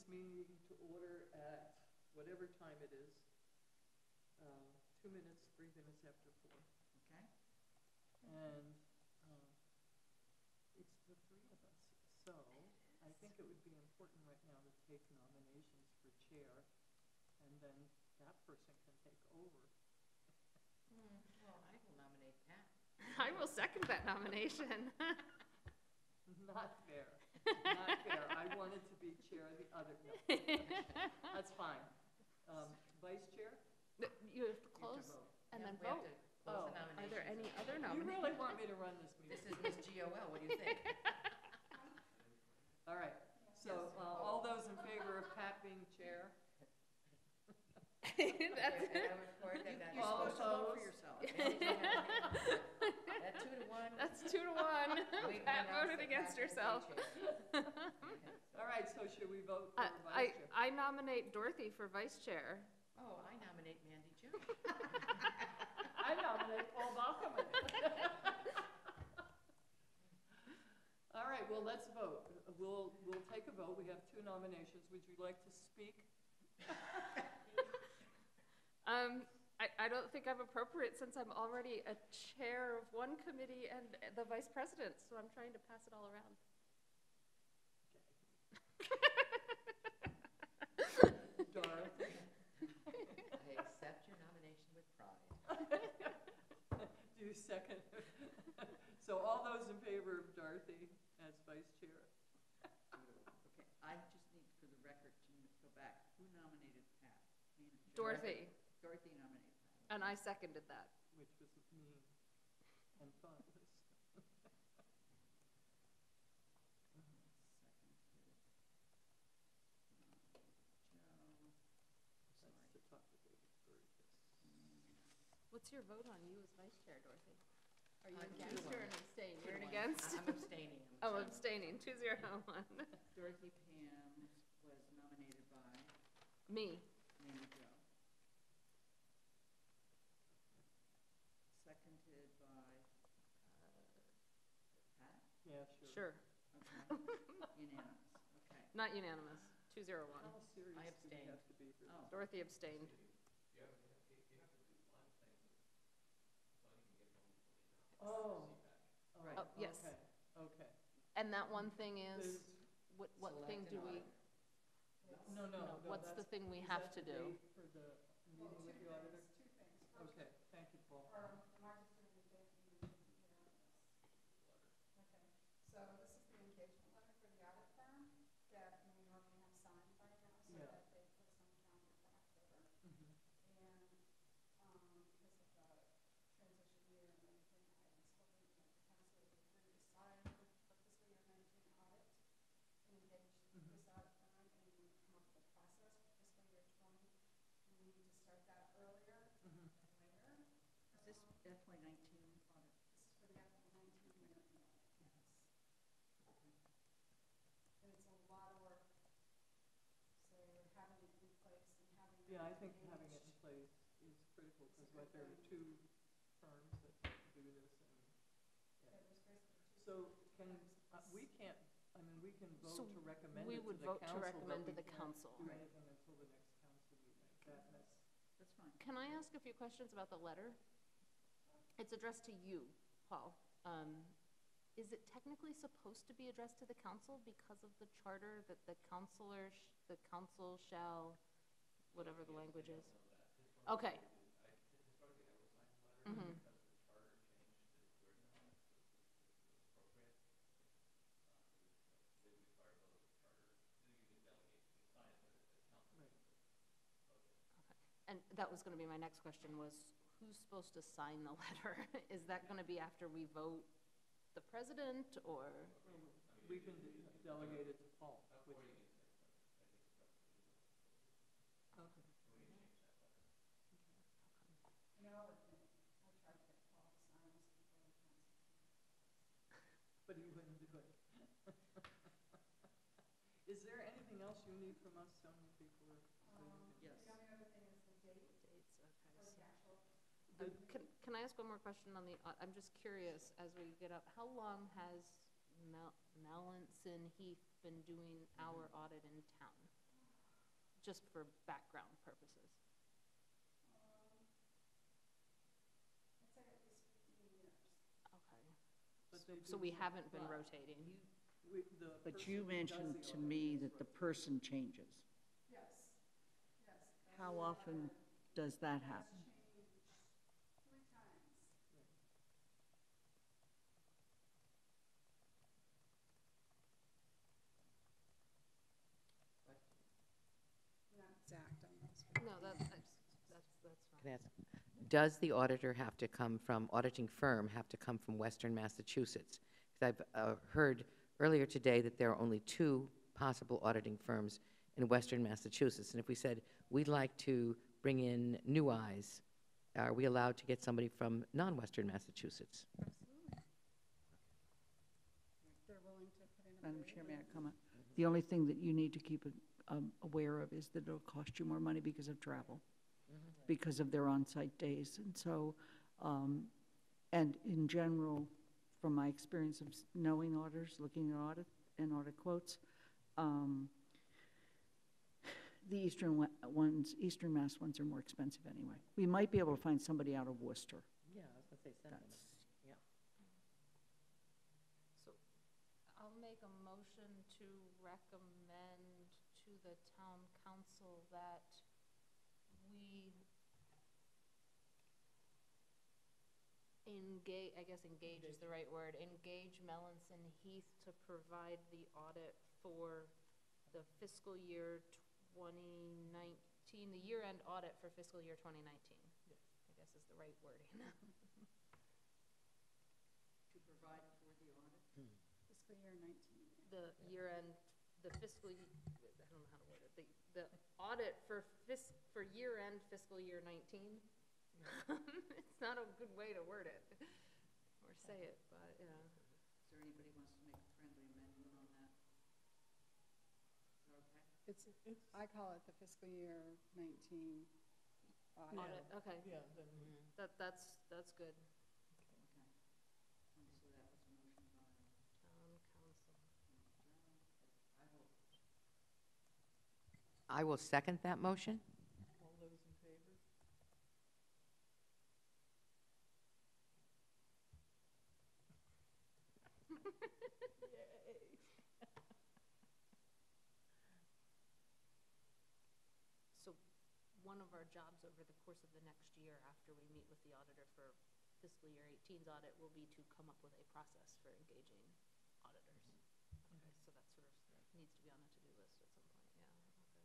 this meeting to order at whatever time it is. 2 minutes, 3 minutes after 4. Okay. And it's the three of us. So I think it would be important right now to take nominations for chair, and then that person can take over. Well, I will nominate Pat. I will second that nomination. Not fair. Not fair. I wanted to be chair of the other. No. That's fine. Vice chair? You have to close and then vote. Close the Are there any other You nominations? really want me to run this meeting? This is Miss GOL. What do you think? All right. So all those in favor of Pat being chair? That's You're supposed to vote for yourself. That 2 to 1. That's 2 to 1. Pat voted against herself. All right. So should we vote for vice chair? I nominate Dorothy for vice chair. Oh, I nominate Mandy Jones. I nominate Paul Bachman. All right, well, let's vote. We'll take a vote. We have 2 nominations. Would you like to speak? I don't think I'm appropriate since I'm already a chair of one committee and the vice president, so I'm trying to pass it all around. Dorothy. I accept your nomination with pride. Do you second? So all those in favor of Dorothy as vice chair? Okay, I just need for the record to go back. Who nominated Pat? Dorothy. Dorothy nominated Pat. And I seconded that. Which was mean and thoughtless. That's the top of David's bird. What's your vote on you as vice chair, Dorothy? Are you Two against to or one. an abstain? You're an 2 to 1. against? I'm abstaining. Oh, abstaining. 2-0-1. Dorothy Pam was nominated by Me. Mandy Jo. Seconded by Pat? Yeah, sure. Sure. Okay. Unanimous. Okay. Not unanimous. 2-0-1. How serious I do we abstained. have to be for Oh. this? Dorothy abstained. Oh. Right. Oh, yes. Okay. Okay. And that one thing is, There's- what thing Select do an we, auditor. No, what's the that's- thing we is have that to the do? date for the meeting with the auditor? Two things. First, Okay, thank you, Paul. Mark is doing the date you mentioned here on this. Okay, so this is the engagement letter for the audit firm that we normally have signed by now, so Yeah. that they put us on the calendar for October. Mhm. And because of the transition year and everything, I was hoping that the council would agree to sign the fiscal year 19 audit and engage this audit firm, and we would come up with a process for fiscal year 20. We need to start that earlier Mhm. than later. Is this FY19 audit? This is for the FY19 year audit, yes. And it's a lot of work. So having it in place and having it Yeah, I think engaged. having it in place is critical because It's a there good are thing. 2 firms that do this, and Yeah, there's basically two so can firms. we can't. I mean, we can vote So to recommend we it to would the vote council, to recommend but to we the can't council. do Right. anything until the next council meeting. That's fine. Can I ask a few questions about the letter? It's addressed to you, Paul. Is it technically supposed to be addressed to the council because of the charter that the council shall, whatever the language is? Okay. Mm-hmm. And that was going to be my next question was, who's supposed to sign the letter? Is that going to be after we vote the president, or? We can delegate it to Paul. Okay. No, I tried to get Paul to sign this before the council. But he wouldn't do it. Is there anything else you need from us, Sonia, before? Yes. The only other thing is the date Dates, for okay. the actual. Can I ask one more question on the, I'm just curious, as we get up, how long has Mallinson Heath been doing our audit in town? just for background purposes? I'd say at least 15 years. Okay. But they So do we work. haven't been But rotating? But you mentioned to me that the person changes. Yes, yes. How often does that happen? Changed 3 times. Not exact on those. No, that's fine. Can I ask, does the auditor have to come from, auditing firm have to come from Western Massachusetts? Because I've heard earlier today that there are only 2 possible auditing firms in Western Massachusetts. And if we said, we'd like to bring in new eyes, are we allowed to get somebody from non-Western Massachusetts? Absolutely. They're willing to put in a Madam bid. Chair, may I comment? The only thing that you need to keep aware of is that it'll cost you more money because of travel, because of their on-site days. And so, and in general, from my experience of knowing auditors, looking at audit and audit quotes, the Eastern Mass ones are more expensive anyway. We might be able to find somebody out of Worcester. Yeah, I was going to say something. Yeah. So I'll make a motion to recommend to the town council that we engage, I guess engage is the right word, engage Melanson Heath to provide the audit for the fiscal year 2019, the year-end audit for fiscal year 2019. Yes. I guess is the right wording. To provide for the audit? Fiscal year 19. The year-end, the fiscal, I don't know how to word it, the audit for year-end fiscal year 19. It's not a good way to word it, or say it, but, yeah. Is there anybody who wants to make a friendly amendment on that? Is that okay? It's, I call it the fiscal year 19 audit. Audit, okay, yeah, then, that's good. Okay. And so that was a motion by Town council. I will second that motion. all those in favor? Yay. So one of our jobs over the course of the next year, after we meet with the auditor for fiscal year 18's audit, will be to come up with a process for engaging auditors. Okay, so that sort of needs to be on a to-do list at some point, yeah, okay.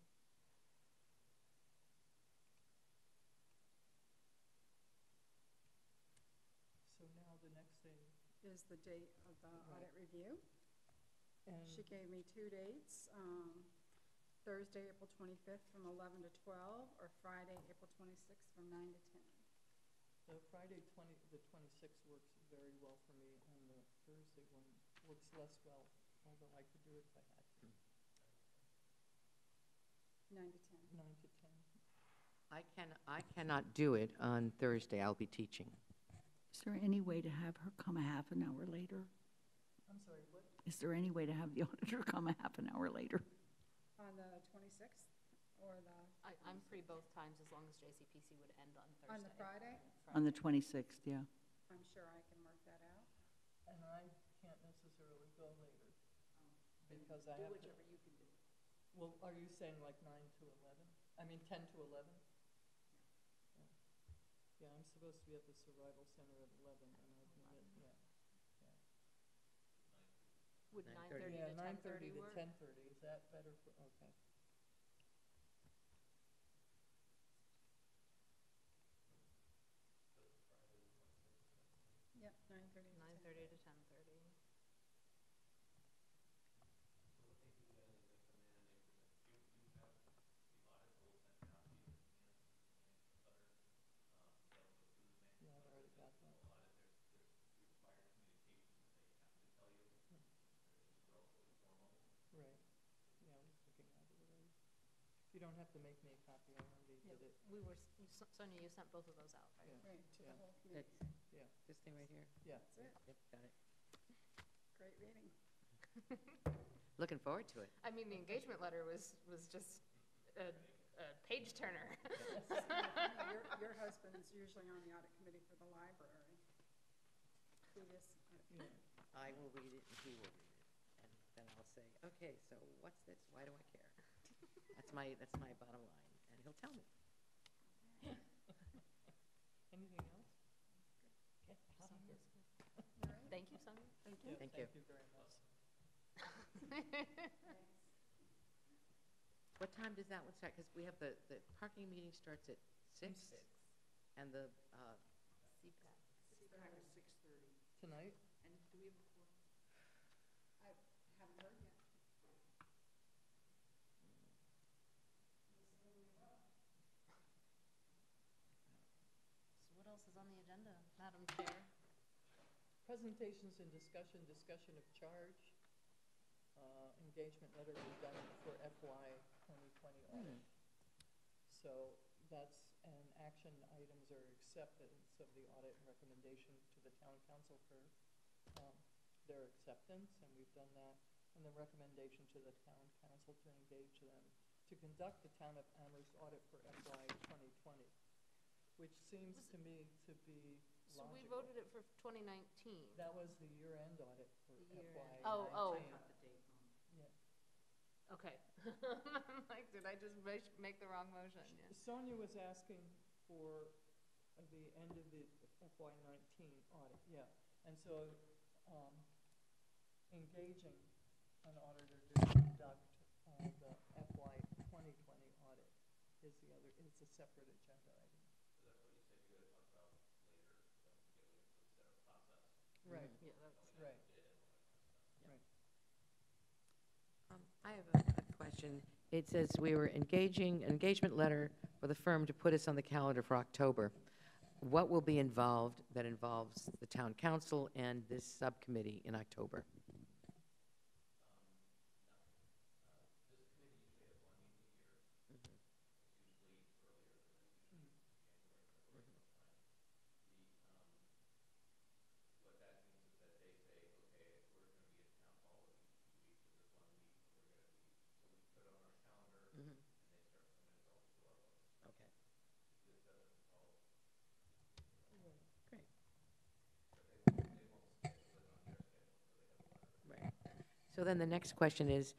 So now the next thing, Is the date of the Right. audit review. and She gave me 2 dates, Thursday, April 25th from 11 to 12, or Friday, April 26th from 9 to 10. the Friday the 26th works very well for me, and the Thursday one works less well, although I could do it if I had to. 9 to 10. 9 to 10. I cannot do it on Thursday. I'll be teaching. Is there any way to have her come a half an hour later? I'm sorry, what? Is there any way to have the auditor come a half an hour later? On the 26th, or I'm free both times as long as JCPC would end on Thursday. on the Friday? On the 26th, yeah. I'm sure I can work that out. And I can't necessarily go later, because I Do have to, whichever you can do. well, are you saying like 9 to 11? I mean, 10 to 11? Yeah. Yeah, I'm supposed to be at the Survival Center at 11, and I've been, yeah. Would 9:30 Yeah, to 9:30 10:30 to work? 10:30, is that better for, okay. Yep, 9:30 to 10. 9:30 to 10:30. Yeah, I've already got that. Right, yeah, I was looking at it already. You don't have to make me a copy, I already did it. We were, Sonia, you sent both of those out, right? Yeah. Right, to the Yeah. whole That's committee. Yeah, this thing right here. yeah. That's it. Yep, got it. Great reading. Looking forward to it. I mean, the engagement letter was just a page turner. Your husband's usually on the audit committee for the library. Previous audit committee. I will read it and he will read it. And then I'll say, okay, so what's this? Why do I care? That's my bottom line. And he'll tell me. Anything else? Okay. Sonia's good. Thank you, Sonia. Thank you. Thank you. Thank you very much. What time does that one start? Because we have the parking meeting starts at 6. And the, CPAC. Start at 6:30. Tonight? And do we have a quorum? I haven't heard yet. So what else is on the agenda, Madam Chair? Presentations and discussion of charge, engagement letter we've done for FY 2020 audit. So that's, and action items are acceptance of the audit and recommendation to the town council for their acceptance, and we've done that. And the recommendation to the town council to engage them to conduct the town of Amherst audit for FY 2020, which seems to me to be So we logical. voted it for 2019. That was the year-end audit for The FY year-end. 19. Oh. Yeah. Okay. I'm like, did I just make the wrong motion? Yeah. Sonia was asking for the end of the FY 19 audit, yeah. And so engaging an auditor to conduct the FY 2020 audit is a separate agenda item. So that's what you said you're going to talk about later, get ready for the setup process. Right, Yeah, that's. right, Did and all that kind of stuff. right. I have a question. It says we were engaging, an engagement letter for the firm to put us on the calendar for October. What will be involved that involves the town council and this subcommittee in October? This committee usually has one meeting a year. It's usually earlier than this, usually January, February sometime. What that means is that they say, okay, we're going to be at town hall every 2 weeks for this one week, and we're going to be, so we put it on our calendar, and they start coming and going to our office. Okay, This doesn't involve, great. but they won't schedule it on their schedule until they have a letter. Right. So then the next question is,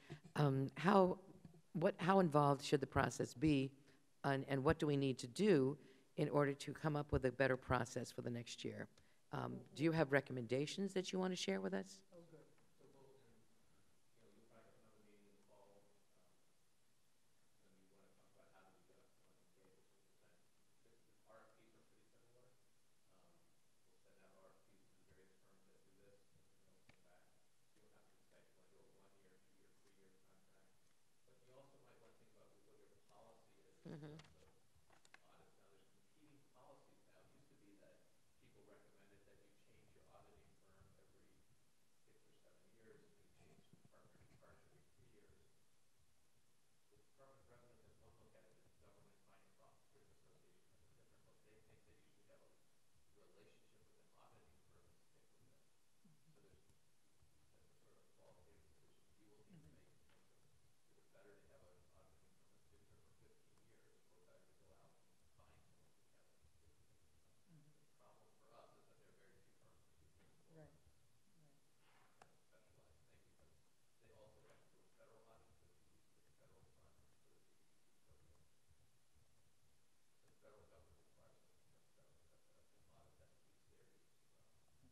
how involved should the process be, and what do we need to do in order to come up with a better process for the next year? Do you have recommendations that you want to share with us? Oh, good. So we'll, and, you'll probably have another meeting in the fall, when you want to talk about how do we want to engage, the RFPs are pretty similar. We'll send out RFPs to the various firms that do this, and then they'll come back. You don't have to decide you want to do a 1 year, 2 year, 3 year contract. But you also might want to think about what your policy is in terms of audits. Now, there's competing policies now. It used to be that people recommended that you change your auditing firm every 6 or 7 years, and you change the partner every 3 years. The Department of Revenue has one look at it, and the Government Finance Officers Association has a different look. They think that you should have a relationship with an auditing firm and stick with it. So that's a sort of qualitative decision you will need to make in terms of, is it better to have an auditing firm that's been here for 15 years, or better to go out and find someone who hasn't been here? The problem for us is that there are very few firms that do this for Right, us. Kind of specialized thing, because they also have to do a federal audit because we use the federal funds for the CPC program. The federal government requires us to have an audit that meets their needs as well.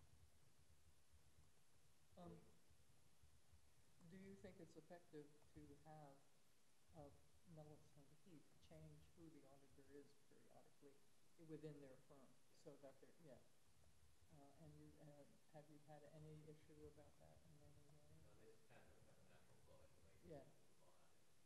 Do you think it's effective to have Melissa Heath change who the auditor is periodically within their firm, so that they're, yeah? And you, have you had any issue about that in any way? They kind of have a natural flow anyway. Yeah. Move on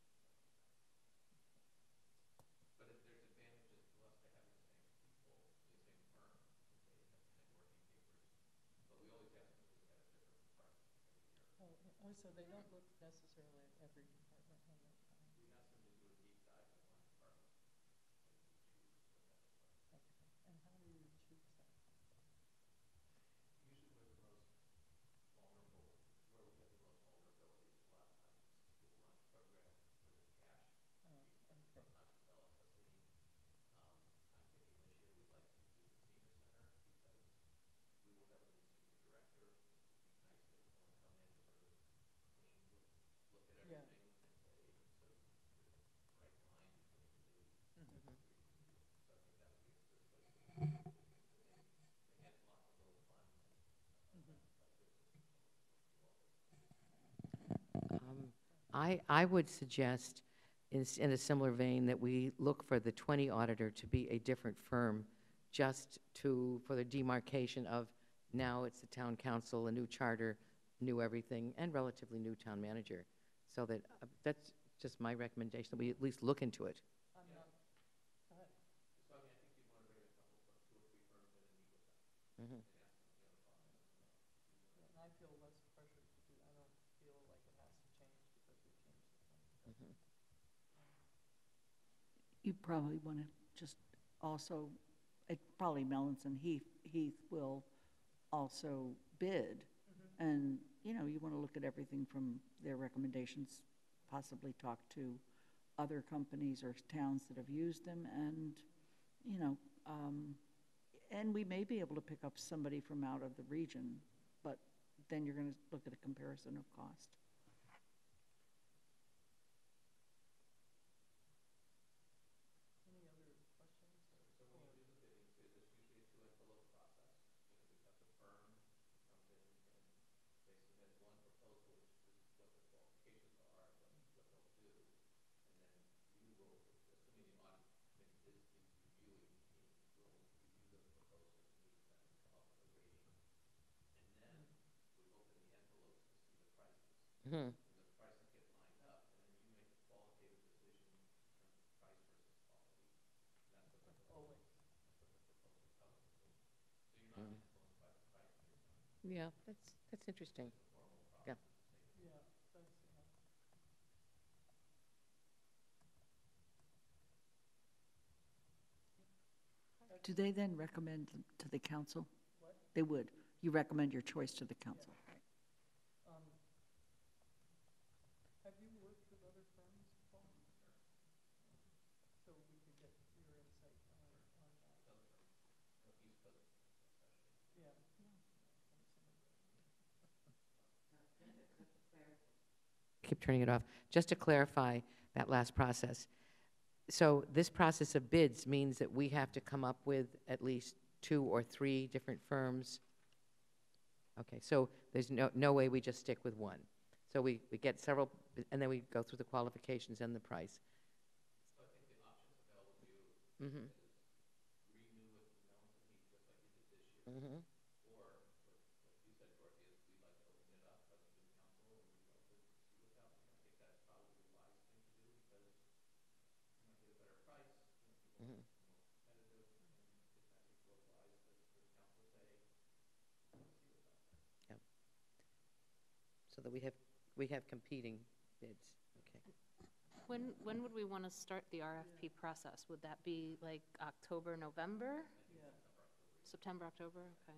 and but there's advantages to us to having the same people, the same firm, okay, and working papers. But we always ask them to look at a different department every year. So they don't look necessarily at every department when they come? We ask them to do a deep dive in one department, and we choose what that department is. Okay, and how do you choose that? Usually we're the most vulnerable, where we have the most vulnerabilities. A lot of times it's school lunch programs where there's cash. Okay. Sometimes it's I would suggest, in a similar vein, that we look for the 20 auditor to be a different firm, just for the demarcation of, now it's the town council, a new charter, new everything, and relatively new town manager. So that, that's just my recommendation, that we at least look into it. I'm not, go ahead. So, I mean, I think you'd want to bring a couple, two or three firms in and meet with them Mhm. and ask them, the process. Yeah, and I feel less pressure to do, I don't feel like it has to change because we changed the thing. Mhm. You probably want to just also, probably Mellons and Heath will also bid. And, you know, you want to look at everything from their recommendations, possibly talk to other companies or towns that have used them, and, you know, and we may be able to pick up somebody from out of the region, but then you're going to look at a comparison of cost. Any other questions? So when you do the bidding too, there's usually a two envelope process. You know, we've got the firm comes in and they submit one proposal, which is what their qualifications are, what they'll do. And then you will, assuming the audit committee is the reviewing team, will review those proposals, meet with them, come up with a rating. And then we open the envelopes to see the prices. Mhm. And the prices get lined up, and then you make a qualitative decision in terms of price versus quality. And that's what the Always. proposal covers. So you're not Mhm. influenced by the price you're done. Yeah, that's interesting. It's a formal Yeah. process to say. Yeah, that's, yeah. Do they then recommend them to the council? What? They would. You recommend your choice to the council. Um, have you worked with other firms, Paul? So we could get your insight on that. Other firms, East Coast especially. Yeah. Keep turning it off. Just to clarify that last process. So this process of bids means that we have to come up with at least 2 or 3 different firms? Okay, so there's no way we just stick with one. So we get several, and then we go through the qualifications and the price. So I think the options available to you Mm-hmm. is renew with Mellons and Heath just like you did this year. Mm-hmm. Or what you said, Dorothy, is we'd like to open it up as a new council and we'd like to see what's out there. I think that's probably the wise thing to do because you might get a better price, you know, people Mm-hmm. are more competitive, and I think we're wise to, for the council to say, let's see what's out there. Yeah. So that we have competing bids. Okay. When would we want to start the RFP process? Would that be like October, November? Yeah. September, October, okay.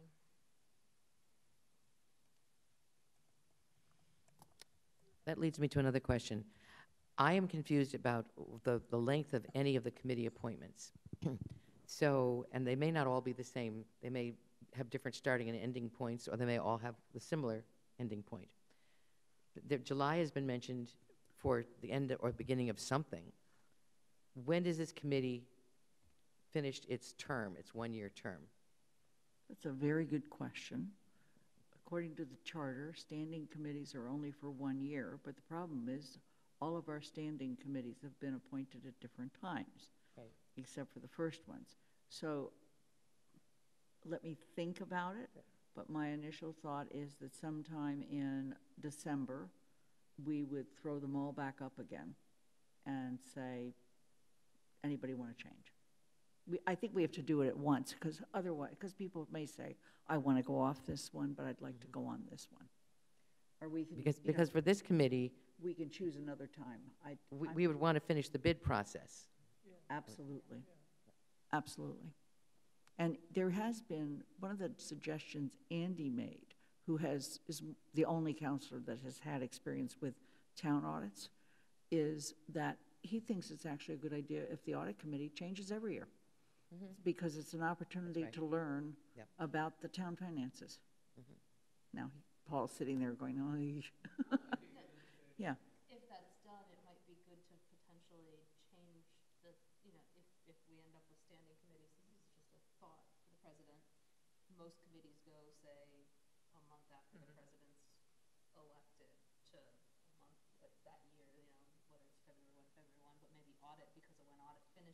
That leads me to another question. I am confused about the length of any of the committee appointments. So, and they may not all be the same. They may have different starting and ending points, or they may all have the similar ending point. July has been mentioned for the end or beginning of something. When does this committee finish its term, its one-year term? That's a very good question. According to the charter, standing committees are only for 1 year, but the problem is all of our standing committees have been appointed at different times, Right. except for the first ones. So let me think about it, but my initial thought is that sometime in December, we would throw them all back up again and say, anybody want to change? I think we have to do it at once, because otherwise, because people may say, I want to go off this one, but I'd like to go on this one. Or we can, Because for this committee, we can choose another time. we would want to finish the bid process. Absolutely. Absolutely. And there has been, one of the suggestions Andy made, who is the only counselor that has had experience with town audits, is that he thinks it's actually a good idea if the audit committee changes every year. Because it's an opportunity right. to learn Yep. about the town finances. Now, Paul's sitting there going, oh, yeah. If that's done, it might be good to potentially change the, you know, if we end up with standing committees, this is just a thought for the president. Most committees go, say, a month after the president's elected to a month, like that year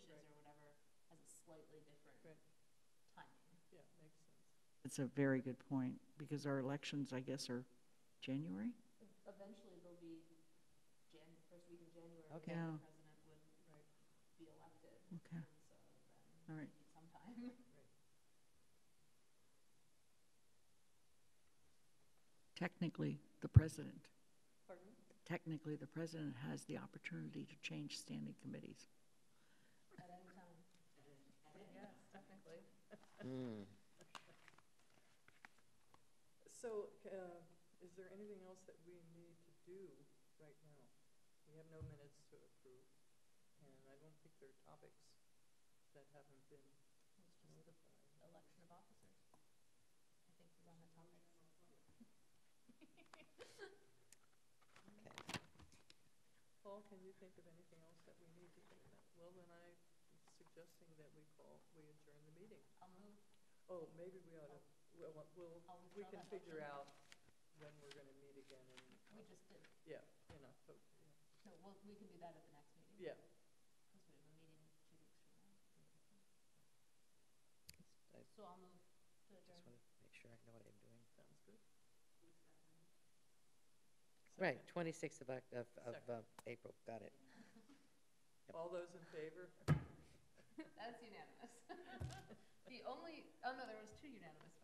speeches or whatever has a slightly different Right. timing. Yeah, makes sense. It's a very good point, because our elections, I guess, are January? Eventually, there'll be first week in January, Okay. when Yeah. the president would Right. be elected. Okay. And so All then right. we need some time. Technically, the president, Pardon? has the opportunity to change standing committees. At any time. Yes, technically. Mm. So, is there anything else that we need to do right now? We have no minutes to approve, and I don't think there are topics that haven't been It's just notified. the election of officers. I think is on the topic. Okay. Paul, can you think of anything else that we need to think about? Well, then I'm suggesting that we adjourn the meeting. I'll move. Oh, maybe we ought to, we I'll can withdraw that figure motion. out when we're gonna meet again and, We just did. yeah, in October, No, well, we can do that at the next meeting. yeah. Because we have a meeting 2 weeks from now. I So I'll move to just adjourn. want to make sure I know what I'm doing. Sounds good. Right, Second. 26th of Second. April, got it. All those in favor? That's unanimous. The only, oh no, there was 2 unanimous